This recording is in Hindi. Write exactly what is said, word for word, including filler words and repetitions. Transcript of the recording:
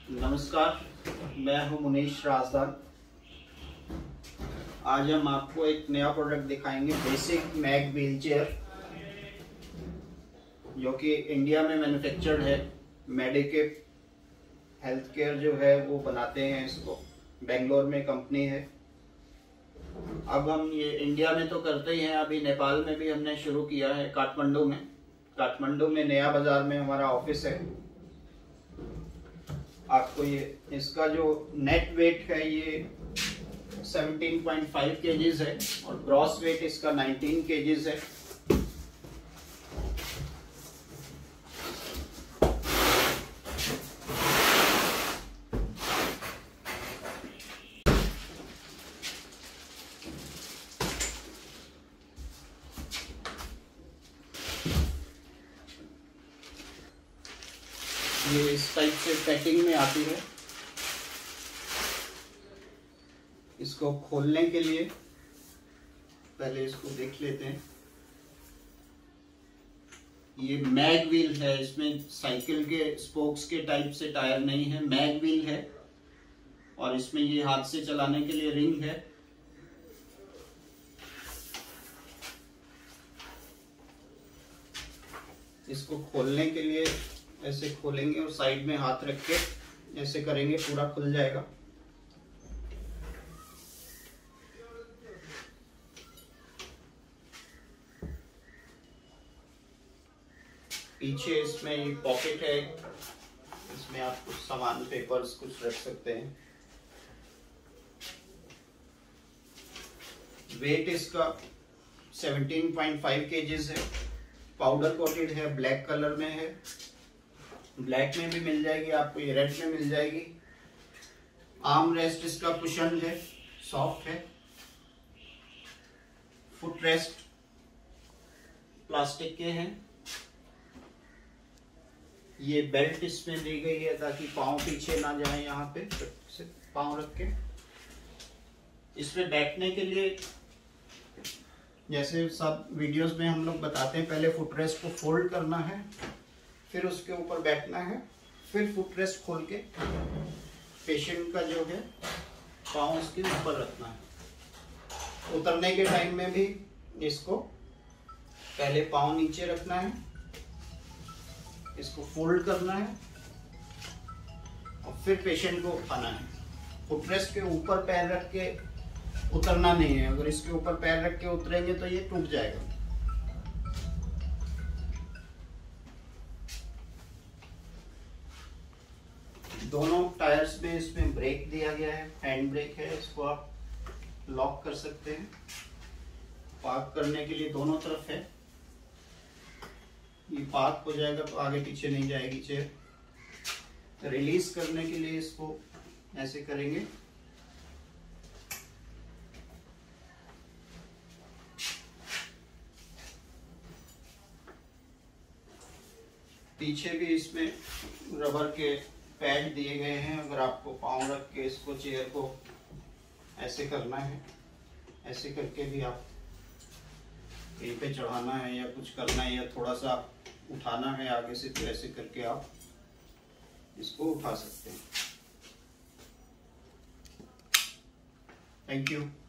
नमस्कार, मैं हूं मुनीश राजदान। आज हम आपको एक नया प्रोडक्ट दिखाएंगे, बेसिक मैग व्हील चेयर, जो कि इंडिया में मैन्युफैक्चर्ड है। मेडिकेप हेल्थ केयर जो है वो बनाते हैं इसको, बेंगलोर में कंपनी है। अब हम ये इंडिया में तो करते ही हैं, अभी नेपाल में भी हमने शुरू किया है, काठमांडू में। काठमांडू में नया बाजार में हमारा ऑफिस है। आपको ये इसका जो नेट वेट है ये सत्रह पॉइंट पाँच केजीज है और ग्रॉस वेट इसका उन्नीस केजीज है। ये इस टाइप से पैकिंग में आती है। इसको खोलने के लिए पहले इसको देख लेते हैं। ये मैग व्हील है, इसमें साइकिल के स्पोक्स के टाइप से टायर नहीं है, मैग व्हील है। और इसमें ये हाथ से चलाने के लिए रिंग है। इसको खोलने के लिए ऐसे खोलेंगे और साइड में हाथ रख के ऐसे करेंगे, पूरा खुल जाएगा। पीछे इसमें ये पॉकेट है, इसमें आप कुछ सामान, पेपर्स कुछ रख सकते हैं। वेट इसका सत्रह पॉइंट पाँच केजीज है। पाउडर कोटेड है, ब्लैक कलर में है। ब्लैक में भी मिल जाएगी आपको, ये रेड में मिल जाएगी। आर्म रेस्ट इसका कुशन है, सॉफ्ट है। फुट रेस्ट प्लास्टिक के हैं। ये बेल्ट इसमें दी गई है ताकि पाँव पीछे ना जाए, यहाँ पे से पाँव रख के। इसमें बैठने के लिए जैसे सब वीडियोस में हम लोग बताते हैं, पहले फुट रेस्ट को फोल्ड करना है, फिर उसके ऊपर बैठना है, फिर फुट रेस्ट खोल के पेशेंट का जो है पाँव उसके ऊपर रखना है। उतरने के टाइम में भी इसको पहले पाँव नीचे रखना है, इसको फोल्ड करना है और फिर पेशेंट को उठाना है। फुट रेस्ट के ऊपर पैर रख के उतरना नहीं है। अगर इसके ऊपर पैर रख के उतरेंगे तो ये टूट जाएगा। दोनों टायर्स में इसमें ब्रेक दिया गया है, हैंड ब्रेक है। इसको आप लॉक कर सकते हैं। पार्क करने के लिए दोनों तरफ है। ये पार्क हो जाएगा तो आगे पीछे नहीं जाएगी चेयर। रिलीज करने के लिए इसको ऐसे करेंगे। पीछे भी इसमें रबर के पैड दिए गए हैं। अगर आपको पाँव रख के इसको चेयर को ऐसे करना है, ऐसे करके भी आप कहीं पे चढ़ाना है या कुछ करना है, या थोड़ा सा उठाना है आगे से, तो ऐसे करके आप इसको उठा सकते हैं। Thank you.